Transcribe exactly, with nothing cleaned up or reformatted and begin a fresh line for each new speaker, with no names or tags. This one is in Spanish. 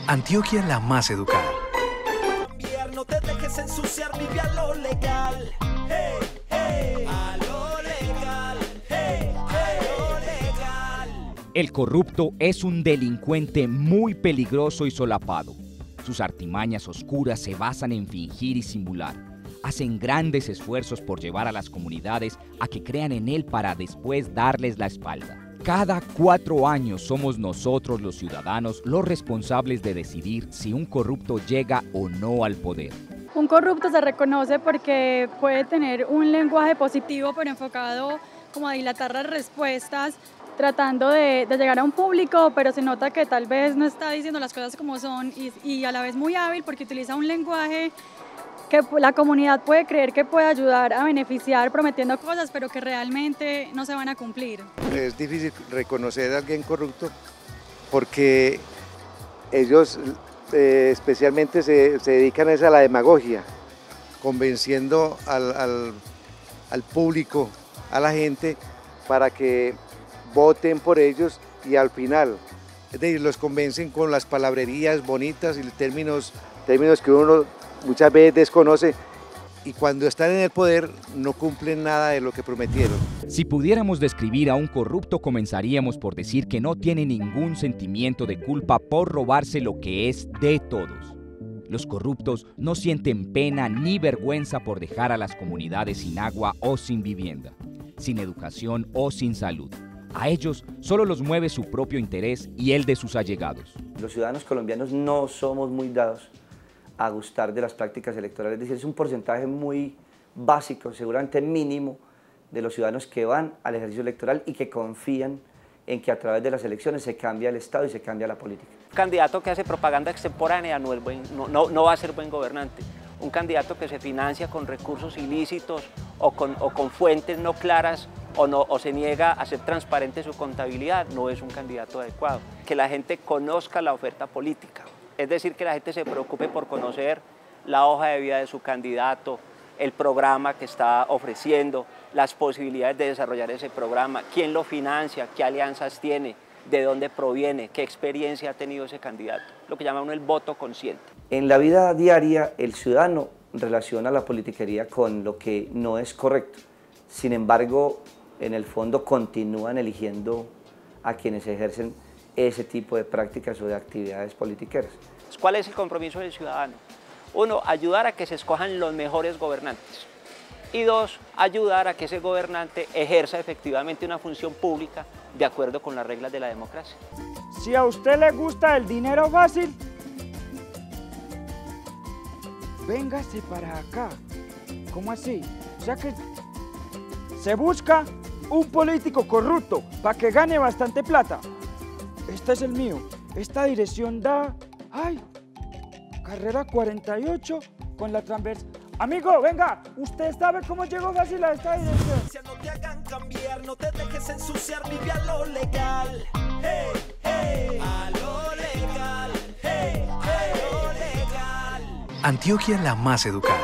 Antioquia la más educada.
No te dejes ensuciar, vive a lo legal. Hey, hey, a lo legal. Hey, hey, a lo legal.
El corrupto es un delincuente muy peligroso y solapado. Sus artimañas oscuras se basan en fingir y simular. Hacen grandes esfuerzos por llevar a las comunidades a que crean en él para después darles la espalda. Cada cuatro años somos nosotros los ciudadanos los responsables de decidir si un corrupto llega o no al poder.
Un corrupto se reconoce porque puede tener un lenguaje positivo pero enfocado como a dilatar las respuestas, tratando de, de llegar a un público, pero se nota que tal vez no está diciendo las cosas como son y, y a la vez muy hábil porque utiliza un lenguaje que la comunidad puede creer que puede ayudar a beneficiar prometiendo cosas, pero que realmente no se van a cumplir.
Es difícil reconocer a alguien corrupto porque ellos eh, especialmente se, se dedican a la demagogia, convenciendo al, al, al público, a la gente, para que voten por ellos y al final, es decir, los convencen con las palabrerías bonitas y términos, términos que uno muchas veces desconoce, y cuando están en el poder no cumplen nada de lo que prometieron.
Si pudiéramos describir a un corrupto, comenzaríamos por decir que no tiene ningún sentimiento de culpa por robarse lo que es de todos. Los corruptos no sienten pena ni vergüenza por dejar a las comunidades sin agua o sin vivienda, sin educación o sin salud. A ellos solo los mueve su propio interés y el de sus allegados.
Los ciudadanos colombianos no somos muy dados a gustar de las prácticas electorales, es decir, es un porcentaje muy básico, seguramente mínimo, de los ciudadanos que van al ejercicio electoral y que confían en que a través de las elecciones se cambia el Estado y se cambia la política.
Un candidato que hace propaganda extemporánea no, es buen, no, no, no va a ser buen gobernante. Un candidato que se financia con recursos ilícitos o con, o con fuentes no claras o, no, o se niega a ser transparente su contabilidad no es un candidato adecuado. Que la gente conozca la oferta política. Es decir, que la gente se preocupe por conocer la hoja de vida de su candidato, el programa que está ofreciendo, las posibilidades de desarrollar ese programa, quién lo financia, qué alianzas tiene, de dónde proviene, qué experiencia ha tenido ese candidato, lo que llama uno el voto consciente.
En la vida diaria, el ciudadano relaciona la politiquería con lo que no es correcto. Sin embargo, en el fondo continúan eligiendo a quienes ejercen ese tipo de prácticas o de actividades politiqueras.
¿Cuál es el compromiso del ciudadano? Uno, ayudar a que se escojan los mejores gobernantes. Y dos, ayudar a que ese gobernante ejerza efectivamente una función pública de acuerdo con las reglas de la democracia.
Si a usted le gusta el dinero fácil, véngase para acá. ¿Cómo así? O sea que se busca un político corrupto para que gane bastante plata. Este es el mío. Esta dirección da... ¡Ay! Carrera cuarenta y ocho con la transversa. Amigo, venga, usted sabe cómo llegó fácil a esta dirección.
No te hagan cambiar, no te dejes ensuciar, vive a lo legal. Hey, hey, a lo legal. Hey, hey, a lo legal.
Antioquia la más educada.